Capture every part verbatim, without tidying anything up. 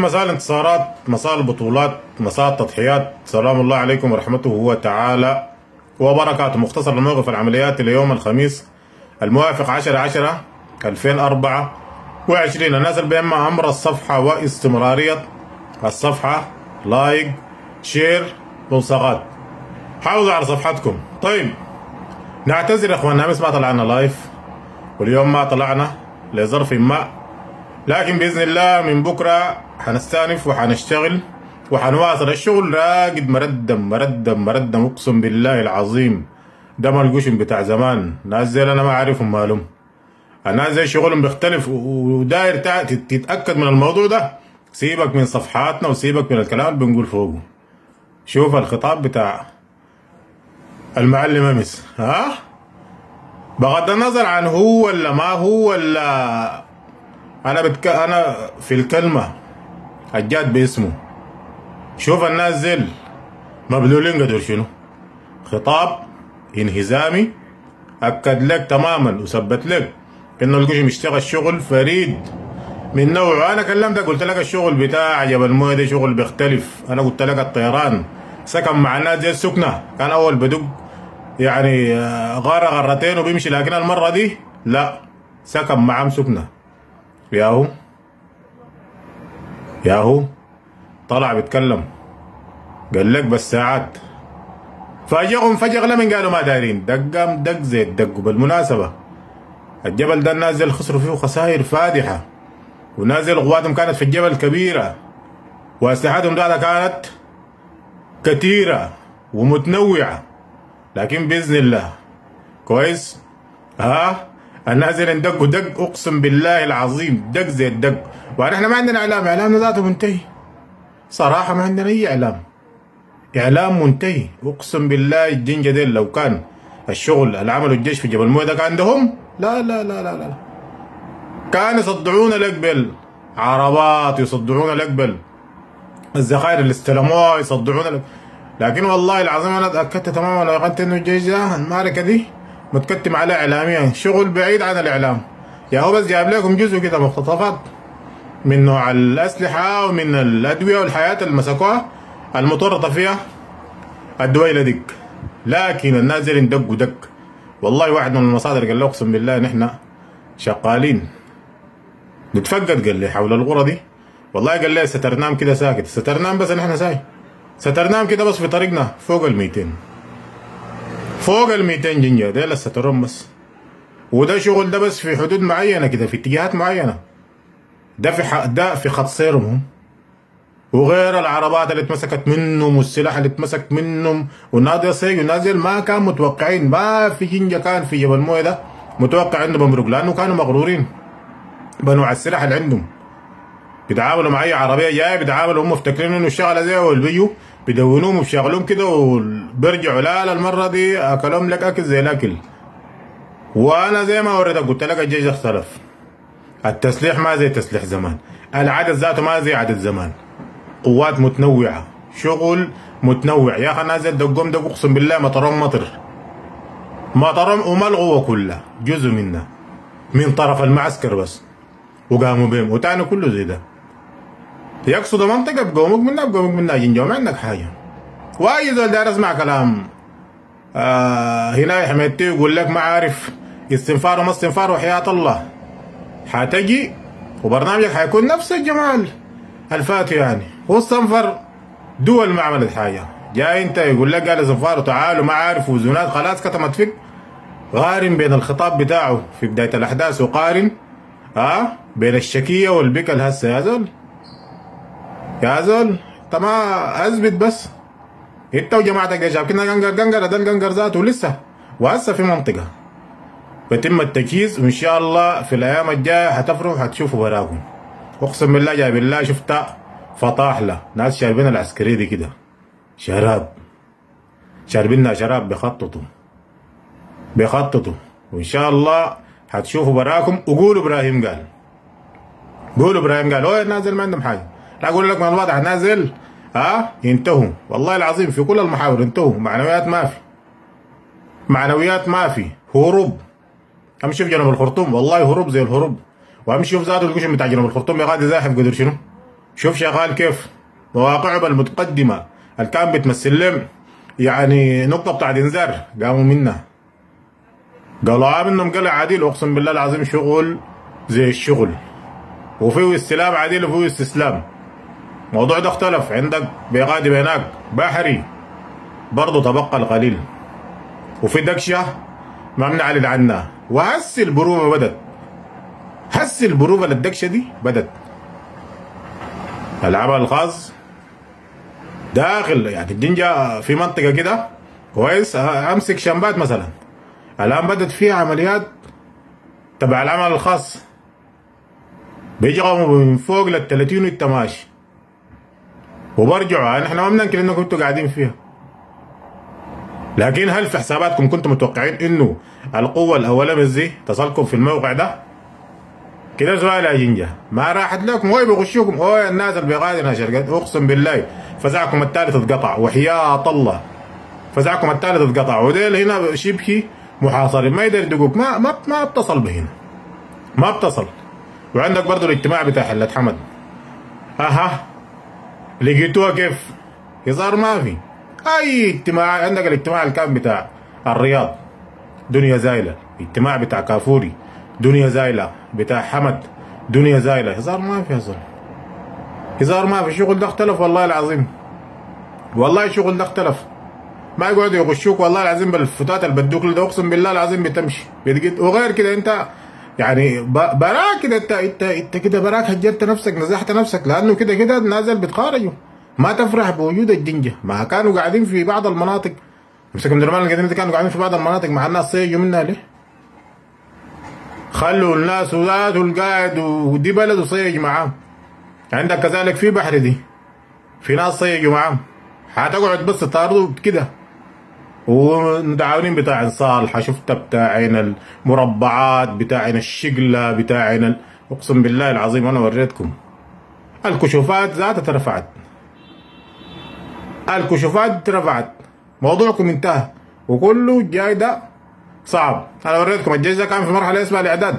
مساء الانتصارات، مساء البطولات، مساء التضحيات. سلام الله عليكم ورحمته هو تعالى وبركاته. مختصر الموقف العمليات ليوم الخميس الموافق عشرة عشرة ألفين وأربعة وعشرين. الناس اللي بيهم أمر الصفحة واستمرارية الصفحة، لايك، شير، ملصقات، حافظوا على صفحتكم. طيب نعتذر يا اخواننا، امس ما طلعنا لايف واليوم ما طلعنا لظرف ما، لكن باذن الله من بكره حنستانف وحنشتغل وحنواصل الشغل. راقد مردم مردم مردم، اقسم بالله العظيم ده ما القشم بتاع زمان. ناس زي انا ما اعرفهم مالهم، الناس زي شغلهم بيختلف وداير تتاكد من الموضوع ده. سيبك من صفحاتنا وسيبك من الكلام اللي بنقول فوقه. شوف الخطاب بتاع المعلم امس، ها بغض النظر عن هو ولا ما هو ولا انا بتك... انا في الكلمه الجاد باسمه. شوف الناس زل مبذولين قدر شنو؟ خطاب انهزامي اكد لك تماما وثبت لك انه القشم يشتغل شغل فريد من نوعه. انا كلمتك قلت لك الشغل بتاع جبل مويه ده شغل بيختلف. انا قلت لك الطيران سكن مع الناس زي السكنه، كان اول بدق يعني غاره غرتين وبيمشي، لكن المره دي لا، سكن معهم سكنه. ياهو ياهو طلع بيتكلم قال لك بالساعات فاجئهم فجأة لمن قالوا ما دايرين. دقام دق زي الدق. بالمناسبة الجبل ده الناس اللي خسروا فيه خسائر فادحة، ونازل قواتهم كانت في الجبل كبيرة وأسلحتهم ده كانت كثيرة ومتنوعة، لكن بإذن الله كويس ها النازل دق دق، اقسم بالله العظيم دق زي الدق. ونحن ما عندنا اعلام، اعلامنا ذاته منتهي صراحه، ما عندنا اي اعلام، اعلام منتهي. اقسم بالله الجنجه ديل لو كان الشغل اللي عملوا الجيش في جبل مويه ده كان عندهم، لا لا لا لا لا كانوا يصدعونا لك بالعربات، يصدعونا لك بالذخائر اللي استلموها، يصدعونا لك. لكن والله العظيم انا اتاكدت تماما لو قلت انه الجيش ده المعركه دي متكتم على اعلاميا، شغل بعيد عن الاعلام. يا هو بس جايب لكم جزء كده مقتطفات من نوع الاسلحه ومن الادويه والحياه اللي مسكوها المتورطه فيها الدويله ديك. لكن الناس اللي دقوا دق، والله واحد من المصادر قال له اقسم بالله نحن شغالين نتفقد، قال لي حول الغرة دي. والله قال لي سترنام كده ساكت، سترنام بس نحن ساي سترنام كده بس في طريقنا فوق ال مئتين، فوق ال مئتين جنيه ديل السترهم بس. وده شغل ده بس في حدود معينه كده، في اتجاهات معينه. ده في ح... ده في خط سيرهم، وغير العربات اللي اتمسكت منهم والسلاح اللي اتمسك منهم. والناس دي والناس ما كانوا متوقعين، ما في جنجه كان في جبل مويه ده متوقع انه بمرق، لانه كانوا مغرورين بنوع السلاح اللي عندهم. بيتعاملوا مع اي عربيه جايه بيتعاملوا هم مفتكرين انه الشغله زي والبيو بيدونوهم وبيشغلوهم كده وبيرجعوا. لا لا المره دي اكلهم لك اكل زي الاكل. وانا زي ما وريتك قلت لك الجيش ده اختلف، التسليح ما زي تسليح زمان، العدد ذاته ما زي عدد زمان، قوات متنوعه، شغل متنوع. يا اخي نازل دقهم دق اقسم بالله مطرهم مطر مطرهم وما القوه كلها، جزء منها من طرف المعسكر بس وقاموا بهم، وتاني كله زي ده. يقصدوا منطقه بقومك منها بقومك منها جنجه وما عندك حاجه. واي زول داير اسمع كلام آه هنا حميدتي يقول لك ما عارف استنفار وما استنفار، وحياة الله حتجي وبرنامجك حيكون نفس الجمال الفاتي. يعني هو استنفر دول ما عملت حاجه، جاي انت يقول لك قال استنفار وتعالوا ما عارف وزونات خلاص كتمت فيك. قارن بين الخطاب بتاعه في بدايه الاحداث وقارن ها آه بين الشكيه والبكل هسه. يا زول يا زول انت ما اثبت بس انت وجماعتك يا شباب كنا قنقر قنقر ده القنقر ذاته لسه، وهسه في منطقه بيتم التجهيز، وان شاء الله في الايام الجايه حتفرحوا حتشوفوا براكم. اقسم بالله جاي بالله شفت فطاحله ناس شاربين العسكريه دي كده شراب، شاربينها شراب بيخططوا بيخططوا، وان شاء الله حتشوفوا براكم. وقولوا ابراهيم قال، قولوا ابراهيم قال. هو نازل ما عندهم حاجه، لا اقول لك من الواضح نازل ها ينتهوا. والله العظيم في كل المحاور انتهوا، معنويات ما في، معنويات ما في، هروب. امشي في جنوب الخرطوم والله هروب زي الهروب، وامشي في ذاته القشم بتاع جنوب الخرطوم يا غادي زاحف قدر شنو شوف شغال كيف، مواقعهم المتقدمة اللي كان بتمثل لهم يعني نقطة بتاعت انذار قاموا منها، قالوا عام انهم قلع عديل. اقسم بالله العظيم شغل زي الشغل، وفيه استلام عديل وفيه استسلام. الموضوع ده اختلف. عندك بيغادي هناك بحري برضه تبقى القليل، وفي دكشة ما بنعلن عنها. وهسي البروفة بدت، هسي البروفة للدكشة دي بدت. العمل الخاص داخل يعني الجنجة في منطقة كده كويس، امسك شمبات مثلا، الان بدت فيها عمليات تبع العمل الخاص، بيجوا من فوق لل ثلاثين والتماشي وبرجعوا. نحن ما بننكر انكم كنتوا قاعدين فيها، لكن هل في حساباتكم كنتم متوقعين انه القوة الاولى من دي تصلكم في الموقع ده؟ كده سؤال يا جنجة، ما راحت لكم هو بيغشوكم. هو الناس اللي بيغادرها شركات اقسم بالله فزعكم الثالث اتقطع، وحياة الله فزعكم الثالث اتقطع. وديل هنا شبكي محاصرين ما يقدر يدقوك، ما ما ما اتصل بهنا، ما اتصل. وعندك برضه الاجتماع بتاع حلة حمد، اها لقيتوها كيف؟ هزار ما في اي اجتماع. عندك الاجتماع اللي كان بتاع الرياض دنيا زايله، الاجتماع بتاع كافوري دنيا زايله، بتاع حمد دنيا زايله. هزار ما في، هزار هزار ما في. الشغل ده اختلف والله العظيم، والله الشغل ده اختلف. ما يقعدوا يغشوك والله العظيم بالفتات اللي بدوك ده، اقسم بالله العظيم بتمشي بتجد. وغير كده انت يعني براك كده، انت انت انت كده براك هجرت نفسك، نزحت نفسك، لانه كده كده نازل بتخارجوا. ما تفرح بوجود الجنجة. ما كانوا قاعدين في بعض المناطق، امسكوا درمان القديم كانوا قاعدين في بعض المناطق مع الناس صيجوا منها ليه؟ خلوا الناس وذات القاعد ودي بلد وصيج معاه. عندك كذلك في بحر دي في ناس صيجوا معاه، حتقعد بس تطاردوا كده. ومتعاونين بتاعين صالحة، شفتها بتاعين المربعات، بتاعين الشقلة، بتاعين ال... اقسم بالله العظيم انا وريتكم الكشوفات ذاتها اترفعت، الكشوفات اترفعت، موضوعكم انتهى. وكله جاي ده صعب. انا وريتكم الجيش ده كان في مرحلة اسمها الاعداد.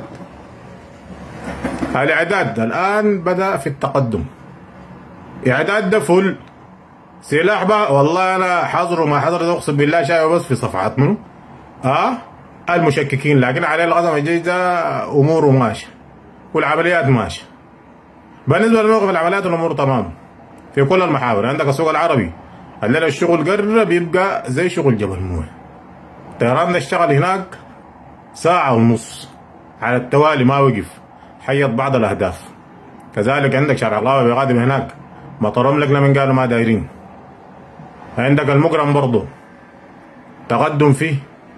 الاعداد الان بدأ في التقدم. اعداد ده فل سلاح بقى. والله انا حاضر وما حضر اقسم بالله شايفه بس في صفحات منه اه المشككين، لكن عليه القسم الجيش ده اموره ماشيه والعمليات ماشيه. بالنسبه لموقف العمليات الامور تمام في كل المحاور. عندك السوق العربي الليله الشغل قرب يبقى زي شغل جبل مويه. طيران ده اشتغل هناك ساعه ونص على التوالي ما وقف، حيط بعض الاهداف. كذلك عندك شارع الله بيغادم هناك مطرهم لك لمن قالوا ما دايرين. عندك المقرم برضه تقدم فيه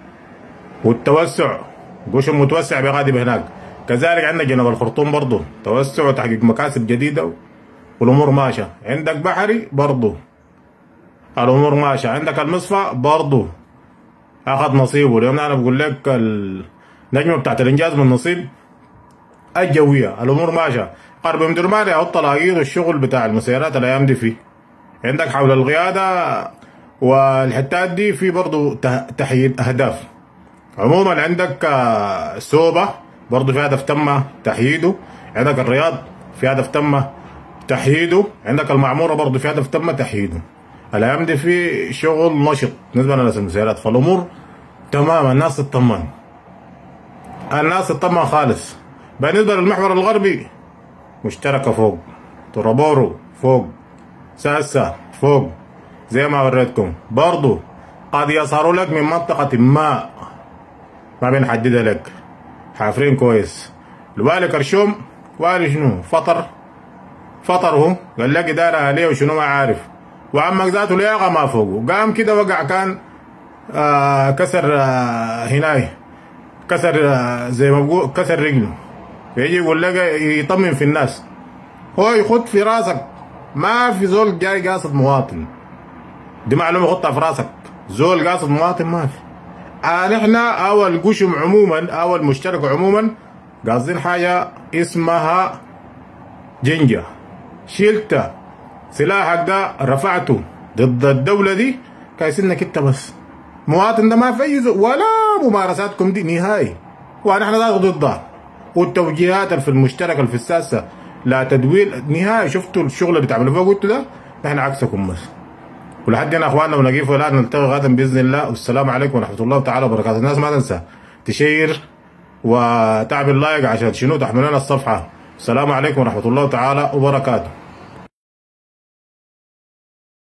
والتوسع، قشم متوسع بغادب هناك. كذلك عندك جنوب الخرطوم برضه توسع وتحقيق مكاسب جديده والامور ماشيه. عندك بحري برضه الامور ماشيه. عندك المصفى برضه اخذ نصيبه. اليوم انا بقول لك النجمه بتاعت الانجاز من نصيب الجويه. الامور ماشيه. قرب من درمان يا الطلاقيط والشغل بتاع المسيرات الايام دي فيه. عندك حول القيادة والحتات دي في برضو تحييد أهداف. عموما عندك سوبة برضو في هدف تم تحييده. عندك الرياض في هدف تم تحييده. عندك المعمورة برضو في هدف تم تحييده. الأيام دي في شغل نشط بالنسبة لناس المسيرات، فالأمور تمام. الناس تطمن، الناس تطمن خالص. بالنسبة للمحور الغربي مشتركة فوق، ترابورو فوق، ساسا فوق زي ما وريتكم. برضو قد يظهروا لك من منطقة ما ما بنحددها لك، حافرين كويس. الوالي كرشوم والي شنو فطر فطر هو قال لك إدارة أهلية وشنو ما عارف. وعمك ذاته لياقة ما فوقه قام كده وقع كان آه كسر آه هناي كسر آه زي ما بقول كسر رجله. فيجي يقول لك يطمن في الناس، هو يخط في راسك. ما في زول جاي قاصد مواطن، دي معلومة خطها في راسك. زول قاصد مواطن ما في. آه نحن او القشم عموما او المشترك عموما قاصدين حاجة اسمها جنجة. شلت سلاحك ده رفعته ضد الدولة دي كايسنك انت بس. مواطن ده ما في اي زول ولا ممارساتكم دي نهائي، ونحن ضدها. والتوجيهات في المشترك في الساسة لا تدوير نهائي. شفتوا الشغل اللي بتعملوا فيه قلتوا ده، نحن عكسكم بس. ولحد هنا اخواننا ونقيف ولا نلتقي غدا باذن الله، والسلام عليكم ورحمه الله تعالى وبركاته. الناس ما تنسى تشير وتعمل لايك عشان شنو تحملون الصفحه. السلام عليكم ورحمه الله تعالى وبركاته.